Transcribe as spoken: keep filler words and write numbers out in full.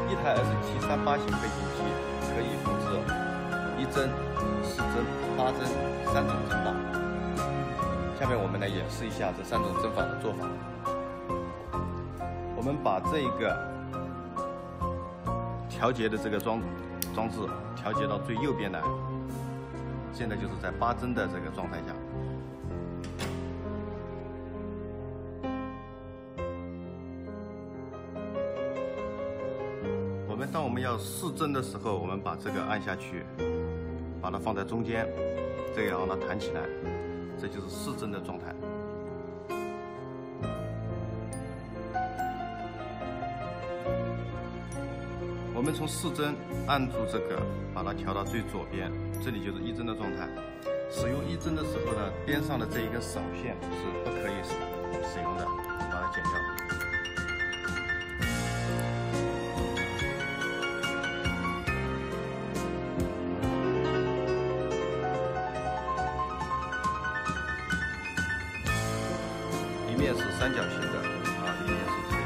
一台 S 七三八型飞行器可以复制一帧、四帧、八帧三种帧法。下面我们来演示一下这三种帧法的做法。我们把这个调节的这个装装置调节到最右边来，现在就是在八帧的这个状态下。我们当我们要四帧的时候，我们把这个按下去，把它放在中间，这个让它弹起来，这就是四帧的状态。我们从四帧按住这个，把它调到最左边，这里就是一帧的状态。使用一帧的时候呢，边上的这一根手线是不可以使使用的，把它剪掉。一面是三角形的啊，一面是。